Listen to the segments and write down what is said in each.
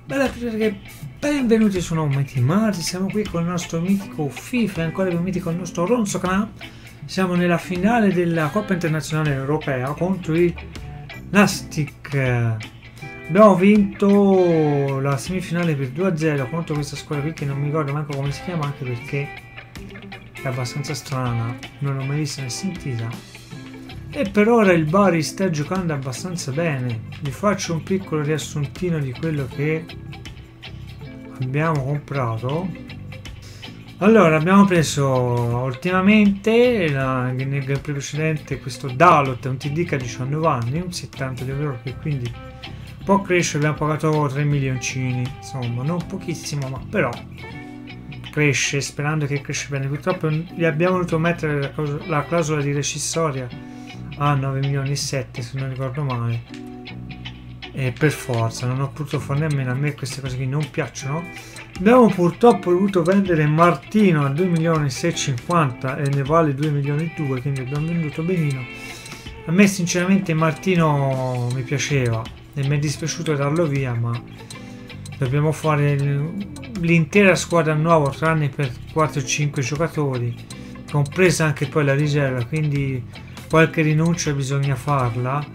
Bella che benvenuti su Nometi Mars, siamo qui con il nostro mitico FIFA e ancora più mitico il nostro Ronzo Clan. Siamo nella finale della Coppa Internazionale Europea contro il Nastic. Abbiamo vinto la semifinale per 2-0 contro questa squadra qui che non mi ricordo manco come si chiama, anche perché è abbastanza strana, non l'ho mai vista né sentita. E per ora il Bari sta giocando abbastanza bene. Vi faccio un piccolo riassuntino di quello che abbiamo comprato. Allora, abbiamo preso ultimamente nel gameplay precedente questo Dalot, un TD che ha 19 anni, un 70 di euro, che quindi può crescere. Abbiamo pagato 3 milioncini, insomma non pochissimo, ma però cresce, sperando che cresce bene. Purtroppo gli abbiamo voluto mettere la clausola di rescissoria a 9 milioni e 7, se non ricordo male, e per forza non ho potuto fare nemmeno. A me queste cose qui non piacciono. Abbiamo purtroppo dovuto vendere Martino a 2 milioni e 650 e ne vale 2 milioni e 2, quindi abbiamo venduto benino. A me sinceramente Martino mi piaceva e mi è dispiaciuto darlo via, ma dobbiamo fare l'intera squadra nuova tranne per 4 o 5 giocatori, compresa anche poi la riserva, quindi qualche rinuncia bisogna farla.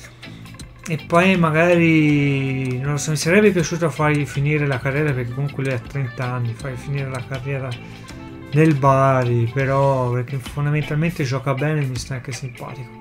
E poi magari, non lo so, mi sarebbe piaciuto fargli finire la carriera, perché comunque lui ha 30 anni, fargli finire la carriera nel Bari, però perché fondamentalmente gioca bene e mi sta anche simpatico.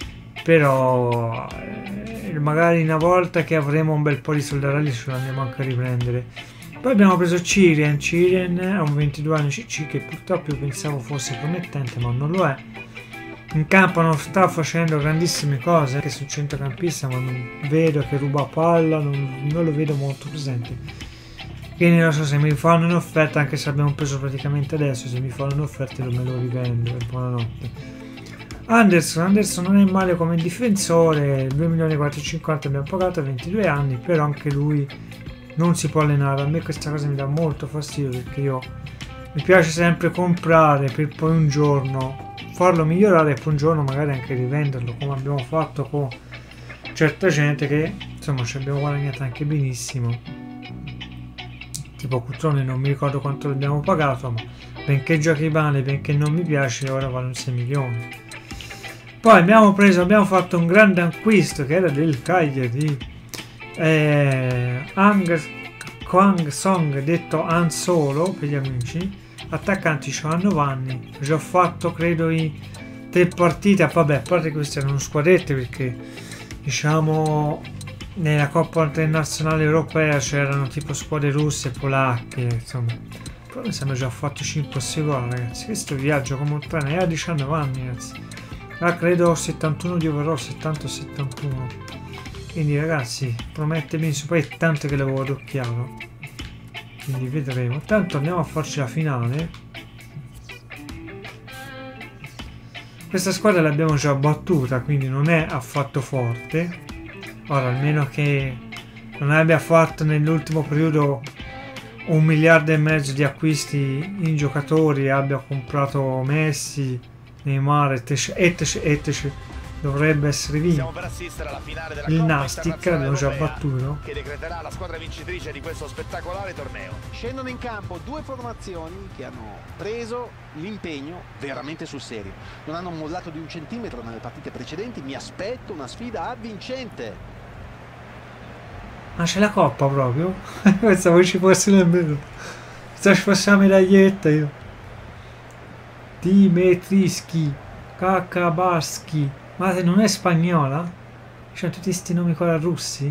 Però magari una volta che avremo un bel po' di soldarelli ce lo andiamo anche a riprendere. Poi abbiamo preso Cirian ha un 22 anni CC che purtroppo io pensavo fosse promettente, ma non lo è. In campo non sta facendo grandissime cose, anche sul centrocampista, ma non vedo che ruba palla, non lo vedo molto presente. Quindi non so, se mi fanno un'offerta, anche se abbiamo preso praticamente adesso, se mi fanno un'offerta me lo rivendo. Buonanotte. Anderson non è male come difensore, 2 milioni e 450 abbiamo pagato, a 22 anni, però anche lui non si può allenare. A me questa cosa mi dà molto fastidio, perché mi piace sempre comprare per poi un giorno farlo migliorare e poi un giorno magari anche rivenderlo, come abbiamo fatto con certa gente che insomma ci abbiamo guadagnato anche benissimo, tipo Cutrone. Non mi ricordo quanto l'abbiamo pagato, ma benché giochi male, benché non mi piace, ora vale un 6 milioni. Poi abbiamo fatto un grande acquisto che era del Cagliari, Kwang Song, detto Han Solo per gli amici, attaccante, 19 anni. Ho già fatto credo i 3 partite, vabbè, a parte queste erano squadrette, perché diciamo nella Coppa Internazionale Europea c'erano tipo squadre russe, polacche, insomma. Però mi sembra già fatto 5 6 gol, ragazzi. Questo viaggio come un treno, e ha 19 anni, ragazzi. Credo 71 di overall, 70-71. Quindi ragazzi, promette benissimo. Poi è tanto che l'avevo adocchiato, quindi vedremo. Tanto andiamo a farci la finale. Questa squadra l'abbiamo già battuta, quindi non è affatto forte. Ora, almeno che non abbia fatto nell'ultimo periodo 1,5 miliardi di acquisti in giocatori, abbia comprato Messi, Neymar, etc. Dovrebbe essere vinto. Il Nastic l'abbiamo già battuto, che decreterà la squadra vincitrice di questo spettacolare torneo. Scendono in campo due formazioni che hanno preso l'impegno veramente sul serio, non hanno mollato di un centimetro nelle partite precedenti. Mi aspetto una sfida avvincente. Ma c'è la coppa proprio? Pensavo ci fosse nemmeno. Sta ci fosse la medaglietta io. Dimitrischi, Kakabaschi. Ma se non è spagnola? C'hanno tutti questi nomi qua russi?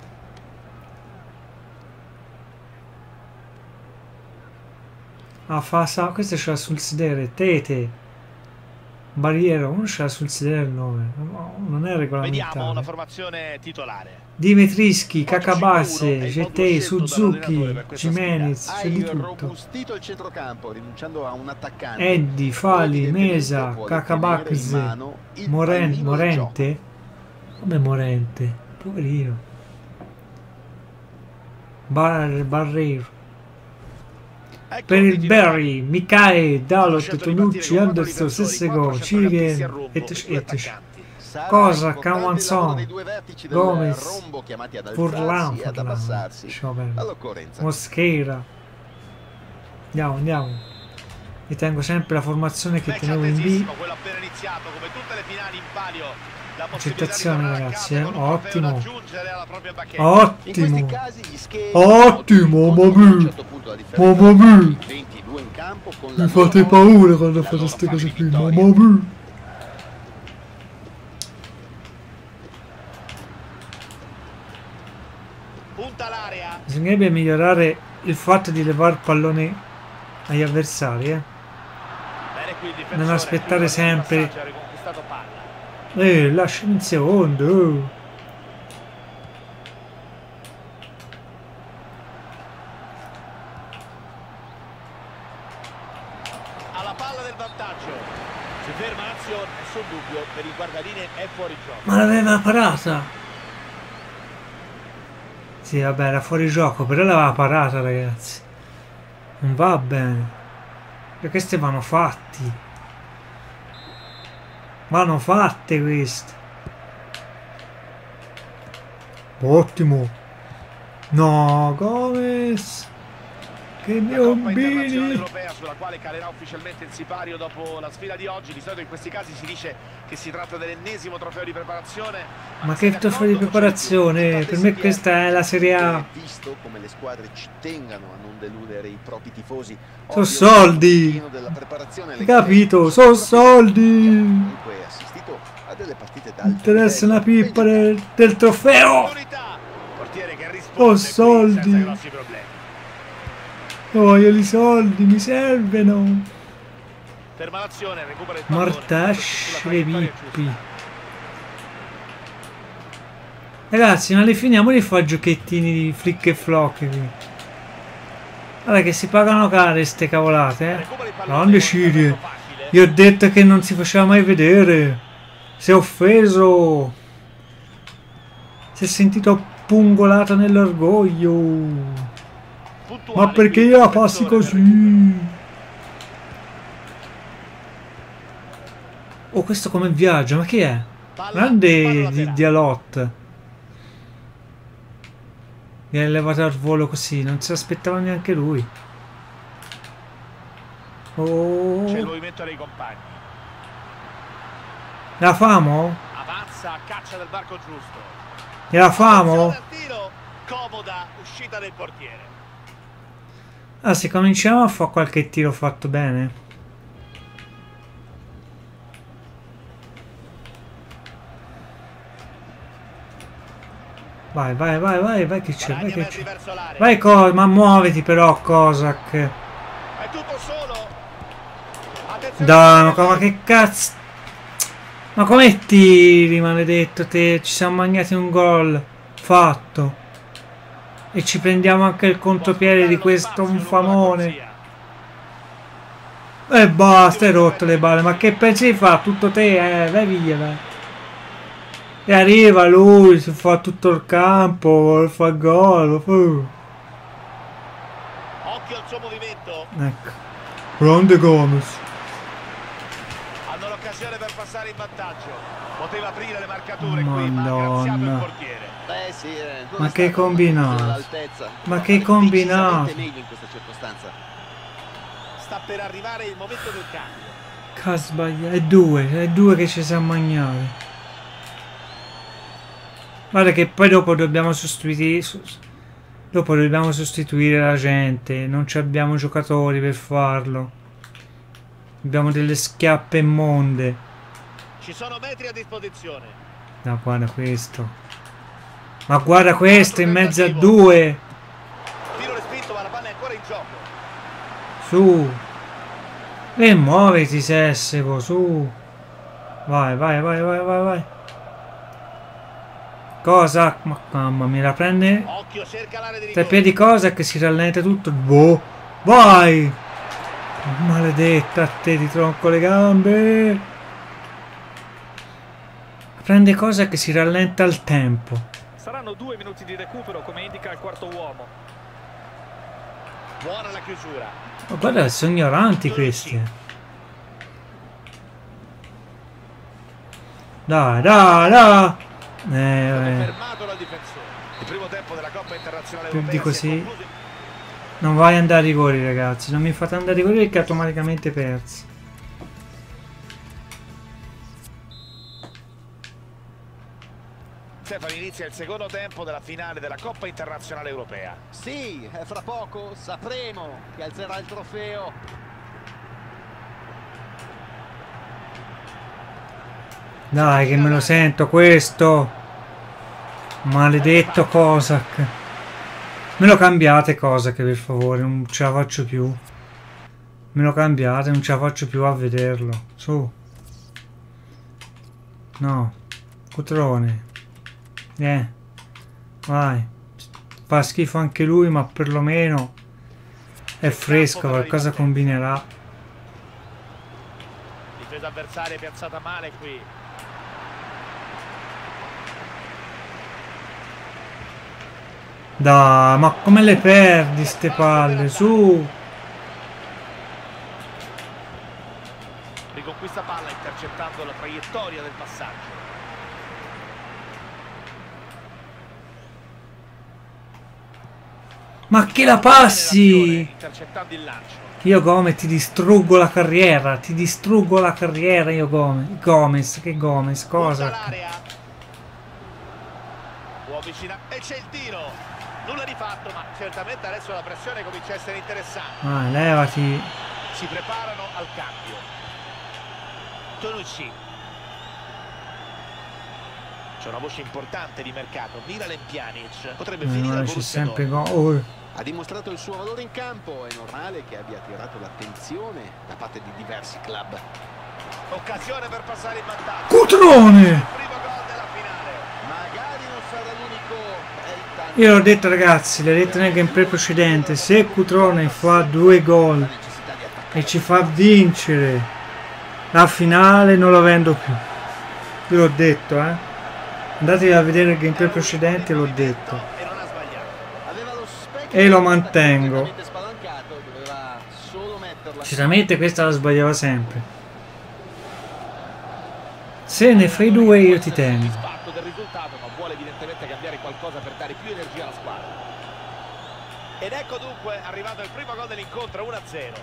Questo c'era sul sedere. Tete. Barriero. Uno c'era sul sedere il nome. No, non è regolamentario. Vediamo la formazione titolare. Dimitrischi, Kakabase, GT, Suzuki, Jimenez, c'è di tutto. Robustito il centrocampo, rinunciando a un attaccante. Eddi, Fali, Mesa, Kakabakze, Morente. Come Morente? Poverino. Barreiro. Per il Barry, Michael, Dalot, Tonucci, Anderson, Sessego, Cirian, etc. Sarà Cosa? importante il lavoro Camanzon, dei due vertici del Gomez, rombo chiamati ad alzarsi Furlan, e ad abbassarsi Sciopero, all'occorrenza. Mosquera. Andiamo, andiamo. Io tengo sempre la formazione che Match tenevo in B. attesissimo, quello appena iniziato, come tutte le finali in palio. La possibilità di Accettazione, tornare a ragazzi, casa con un trofeo da ottimo. aggiungere alla propria bacchetta. In questi Ottimo. casi gli schemi Ottimo, notano mamma a un mia. certo punto la differenza Mamma tra mia. i 22 in campo con la Mi loro fate voglia, paura quando la fate loro queste fame cose di qui. vittoria. Mamma mia. Punta l'area. Bisognerebbe migliorare il fatto di levare pallone agli avversari, Bene qui il difensore. Non aspettare chiude il sempre. passaggio, ha riconquistato palla. Lasciami un secondo. Oh. Alla palla del vantaggio. Si ferma l'azione, nessun dubbio, per il guardaline è fuori gioco. Ma l'aveva parata. Sì, vabbè, era fuori gioco, però l'aveva parata, ragazzi. Non va bene. Perché queste vanno fatti. Vanno fatte queste. Ottimo. No, Gomez. Che La Coppa Internazionale biombini. Europea sulla quale calerà ufficialmente il sipario dopo la sfida di oggi. Di solito in questi casi si dice che si tratta dell'ennesimo trofeo di preparazione. Ma che trofeo di preparazione? Per me questa è la Serie A. Visto come le squadre ci tengano a non deludere i propri tifosi. Sono soldi. Hai capito? Sono soldi. Comunque assistito a delle partite d'alto Interessa una livello. pippa del trofeo. Opportunità. Portiere che risponde Oh, qui soldi. senza grossi problemi. Voglio i soldi, mi servono. Ferma l'azione, recupera il pallone. Mortash Sulla le traiettoria pippi. giusta. Ragazzi, ma li finiamo di fare giochettini di flick e flock qui. Guarda che si pagano care ste cavolate, Recupera il pallone, Grande non è Ciri. tanto facile. Io ho detto che non si faceva mai vedere. Si è offeso. Si è sentito pungolato nell'orgoglio. Puntuale Ma perché qui, io la il passi difensore per così? Oh, questo come viaggia? Ma chi è? palla Grande laterale. Dialot. Viene levato al volo così, non si aspettava neanche lui. C'è il Oh, movimento dei compagni. la famo? Avanza a caccia del varco giusto. La famo? Attenzione al tiro. Comoda uscita del portiere. Ah, se cominciamo a fare qualche tiro fatto bene. Vai, vai, vai, vai, vai che c'è, vai Guadagna che metri c'è. verso l'area. Vai, ma muoviti però, Kozak. È tutto solo. Attenzione. Dai, ma che cazzo. Ma come tiri, maledetto te? Ci siamo magnati un gol. Fatto. E ci prendiamo anche il contropiede di questo infamone. E basta, hai rotto le balle. Ma che pensi di fare? Tutto te, vai via, vai. E arriva lui, si fa tutto il campo, fa gol. Occhio al suo movimento. Ecco. Grande Gomez. Hanno l'occasione per passare in vantaggio. Poteva aprire le marcature qui, ma ha graziato il Madonna. portiere. Sì, non Ma è che stato combinato. all'altezza. Ma che Decisamente combinato. meglio in questa circostanza. Sta per arrivare il momento del cambio. Casbaglia, è due che ci siamo magnati. Guarda che poi dopo dobbiamo sostituire. Dopo dobbiamo sostituire la gente. Non ci abbiamo giocatori per farlo. Abbiamo delle schiappe immonde. Ci sono metri a disposizione. No, guarda questo. Ma guarda questo in mezzo a due. Tiro respinto, ma la palla è ancora in gioco. Su. E muoviti, Sessego, su. Vai, vai, vai, vai, vai, vai. Cosa? Ma mamma mia, la prende. Occhio, cerca l'area di Tre rigore. piedi cosa che si rallenta tutto. Boh. Vai. Maledetta a te, ti tronco le gambe. Prende cosa che si rallenta al tempo. Saranno 2 minuti di recupero come indica il quarto uomo. Buona la chiusura. Ma guarda, sono ignoranti questi. Dai, dai, dai. Fermato dal difensore. Il primo tempo della Coppa Internazionale Più Europea di così. si è concluso. Non vai a andare a rigori, ragazzi. Non mi fate andare a rigori perché automaticamente persi. Stefano, inizia il secondo tempo della finale della Coppa Internazionale Europea. Sì, fra poco sapremo chi alzerà il trofeo. Dai, che me lo sento questo. Maledetto Kosak. Me lo cambiate Kosak, per favore, non ce la faccio più. Me lo cambiate, non ce la faccio più a vederlo. Su. No. Cutrone. Vai. Fa schifo anche lui, ma perlomeno è fresco, qualcosa combinerà. Difesa avversaria piazzata male qui. Dai, ma come le perdi ste palle? Su. Riconquista palla intercettando la traiettoria del passaggio. Ma che la passi? Intercettando il lancio. Io Gomez ti distruggo la carriera. Ti distruggo la carriera io Gomez. Che Gomez? Cosa? Può avvicinare. E c'è il tiro. Nulla di fatto, ma certamente adesso la pressione comincia a essere interessante. Levati. Si preparano al cambio. Tonucci. C'è una voce importante di mercato. Miralem Pjanic potrebbe finire al C'è Borussia sempre Dortmund. Ha dimostrato il suo valore in campo, è normale che abbia attirato l'attenzione da parte di diversi club. Occasione per passare in vantaggio. Cutrone! Il primo gol della finale. Magari non sarà l'unico. Io l'ho detto ragazzi, l'ho detto nel gameplay precedente. Se Cutrone fa 2 gol e ci fa vincere la finale, non lo vendo più. Io l'ho detto, Andatevi a vedere il gameplay precedente, l'ho detto. E non ha sbagliato. E lo mantengo. Sinceramente questa la sbagliava sempre. Se ne fai 2 io ti tengo. Soddisfatto del risultato, ma vuole evidentemente cambiare qualcosa per dare più energia alla squadra. Ed ecco dunque arrivato il primo gol dell'incontro, 1-0.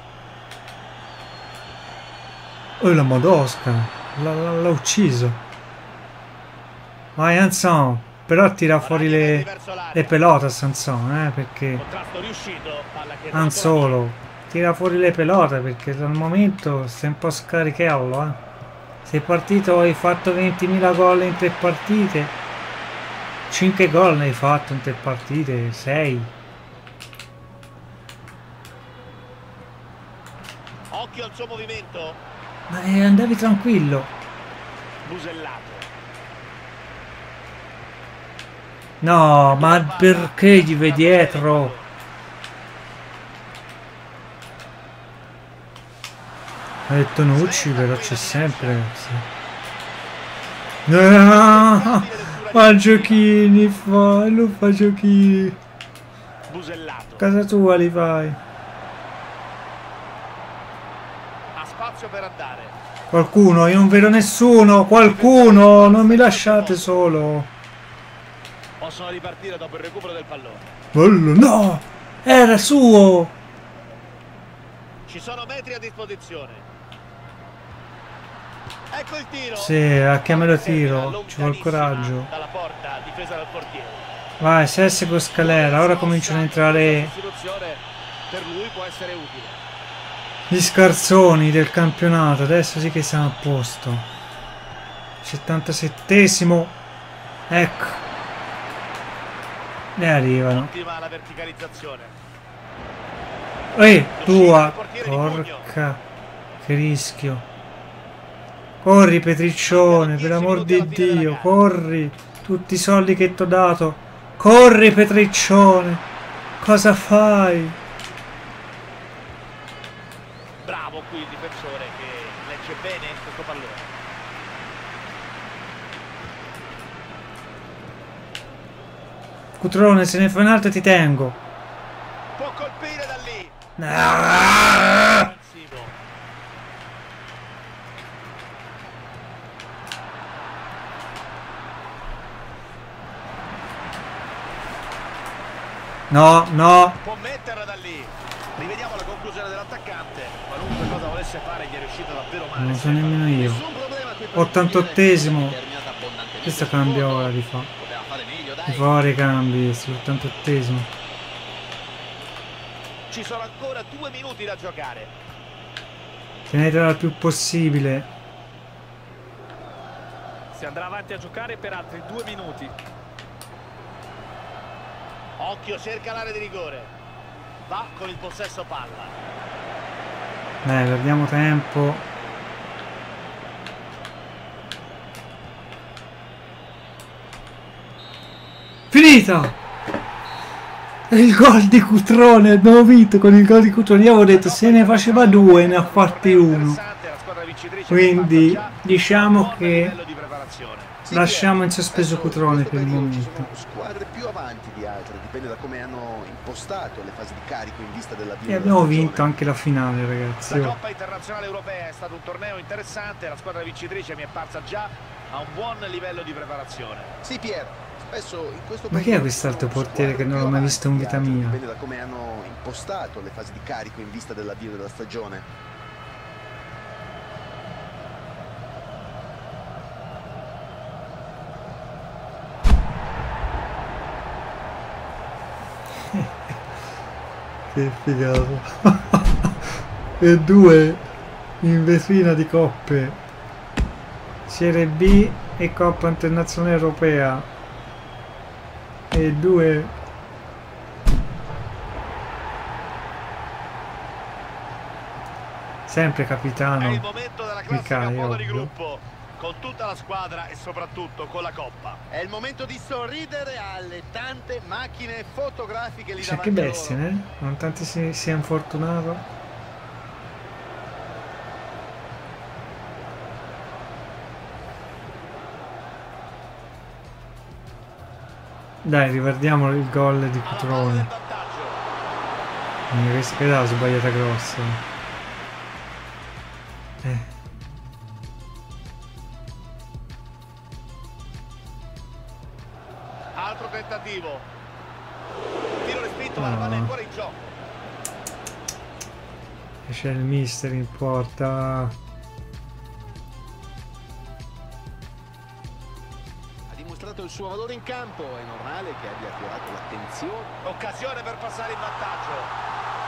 Oh la Modosca, l'ha ucciso. Vai Anson, però tira fuori le pelote Sanson, perché Contrasto riuscito, palla che Anzolo tira fuori le pelote perché al momento stai un po' scaricherlo, Sei partito, hai fatto 20.000 gol in 3 partite. 5 gol ne hai fatto in 3 partite, 6. Occhio al suo movimento. Ma andavi tranquillo. Busellato. No, ma perché gli vai dietro? Ha detto Nucci, però c'è sempre. No, fa giochini, lui fa giochini. Busellato. Casa tua li fai. Ha spazio per andare. Qualcuno, io non vedo nessuno. Qualcuno, non mi lasciate solo. Possono ripartire dopo il recupero del pallone. Bello, no! Era suo! Ci sono metri a disposizione. Ecco il tiro. Sì, a che me lo tiro? Ci vuole coraggio. Dalla porta, difesa dal portiere. Vai, Sesse con Scalera, ora cominciano a entrare Per lui può essere utile. gli scarzoni del campionato. Adesso sì che siamo a posto. 77esimo. Ecco. Ne arrivano. Ottima la verticalizzazione. Tua. Porca. Che rischio. Corri Petriccione, per l'amor di Dio. Corri. Tutti i soldi che ti ho dato. Corri Petriccione. Cosa fai? Bravo qui il difensore che legge bene questo pallone. Cutrone, se ne fai un altro ti tengo. Può colpire da lì. No, no. Può metterla da lì. Rivediamo la conclusione dell'attaccante. Qualunque cosa volesse fare gli è riuscito davvero male. Non lo so nemmeno io. 88esimo. Questo cambia ora di fa. Di fare cambi, sull'88esimo. Ci sono ancora 2 minuti da giocare. Tenetela il più possibile. Si andrà avanti a giocare per altri 2 minuti. Occhio, cerca l'area di rigore. Va con il possesso palla. Perdiamo tempo. Finita! Il gol di Cutrone, abbiamo vinto con il gol di Cutrone. Io avevo detto se ne faceva 2 ne ha fatti 1. Quindi diciamo che lasciamo in sospeso Cutrone per il momento. Squadre più avanti di altre, dipende da come hanno impostato le fasi di carico in vista dell'avvio. E abbiamo vinto anche la finale, ragazzi. La Coppa Internazionale Europea è stato un torneo interessante, la squadra vincitrice mi è parsa già a un buon livello di preparazione. Sì, Piero. Spesso in questo Ma chi è quest'altro portiere che non l'ho mai visto in vita mia? Dipende da come hanno impostato le fasi di carico in vista dell'avvio della stagione. Che figata. E 2 in vetrina di coppe. Serie B e Coppa Internazionale Europea. E 2 sempre capitano. È il momento della classica Micai, modo di ovvio. gruppo, con tutta la squadra e soprattutto con la Coppa. È il momento di sorridere alle tante macchine fotografiche lì Cioè, davanti che a loro. bestia, nonostante sia infortunato. Dai, riguardiamo il gol di Alla palla del Cutrone. vantaggio. Questa è la sbagliata grossa. Altro tentativo. Tiro respinto, ma la palla è ancora in gioco. E c'è il mister in porta. Ha dimostrato il suo valore in campo, è normale che abbia attirato l'attenzione. Occasione per passare in vantaggio.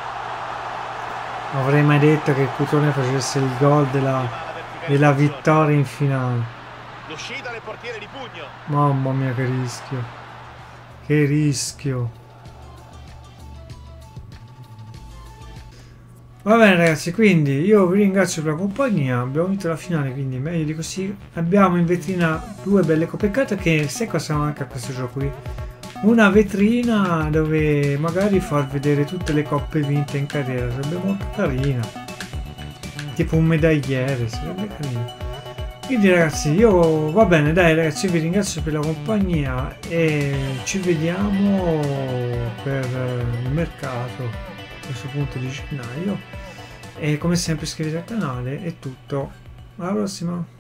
Avrei mai detto che Cutrone facesse il gol della vittoria in finale. L'uscita del portiere di pugno. Mamma mia, che rischio. Che rischio. Va bene ragazzi, quindi io vi ringrazio per la compagnia. Abbiamo vinto la finale, quindi meglio di così. Abbiamo in vetrina 2 belle coppe carte, che sai cosa siamo anche a questo gioco qui. Una vetrina dove magari far vedere tutte le coppe vinte in carriera, sarebbe molto carina. Tipo un medagliere, sarebbe carino. Quindi ragazzi, io va bene, dai ragazzi, io vi ringrazio per la compagnia e ci vediamo per il mercato a questo punto di gennaio. E come sempre iscrivetevi al canale, è tutto, alla prossima.